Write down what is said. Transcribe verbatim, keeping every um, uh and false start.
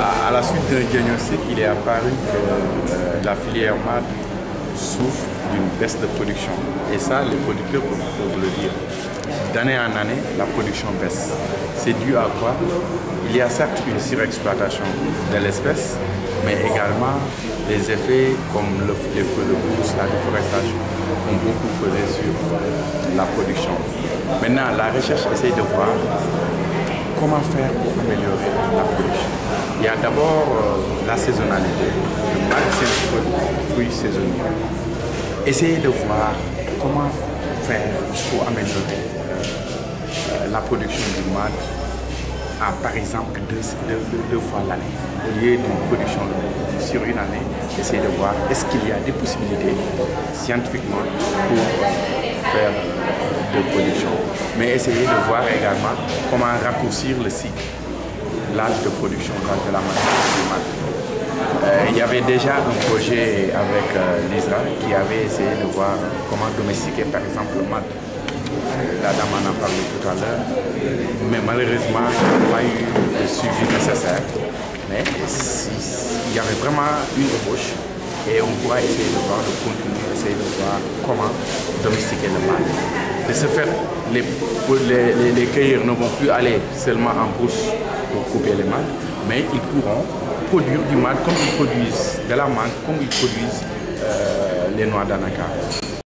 à, à la suite d'un diagnostic, il est apparu que euh, la filière made souffre d'une baisse de production. Et ça, les producteurs peuvent le dire. D'année en année, la production baisse. C'est dû à quoi? Il y a certes une surexploitation de l'espèce, mais également les effets comme le, les feux de brousse, la déforestation ont beaucoup pesé sur la production. Maintenant, la recherche essaie de voir comment faire pour améliorer la production. Il y a d'abord euh, la saisonnalité. Le malt, c'est un fruit saisonnier. Essayer de voir comment faire pour améliorer euh, la production du malt à, par exemple, deux, deux, deux, deux fois l'année. Au lieu d'une production sur une année, essayer de voir est-ce qu'il y a des possibilités scientifiquement pour faire de production. Mais essayer de voir également comment raccourcir le cycle, l'âge de production de la matière du malt. Euh, il y avait déjà un projet avec euh, l'I S R A qui avait essayé de voir comment domestiquer par exemple le malt. La dame en a parlé tout à l'heure, mais malheureusement il n'y a pas eu le suivi nécessaire. Mais si, il y avait vraiment une ébauche et on pourra essayer de voir, de continuer, essayer de voir comment domestiquer le malt. De ce fait, les, les, les cueilleurs ne vont plus aller seulement en brousse pour couper les mâles, mais ils pourront produire du malt comme ils produisent de la menthe, comme ils produisent euh, les noix d'anacarde.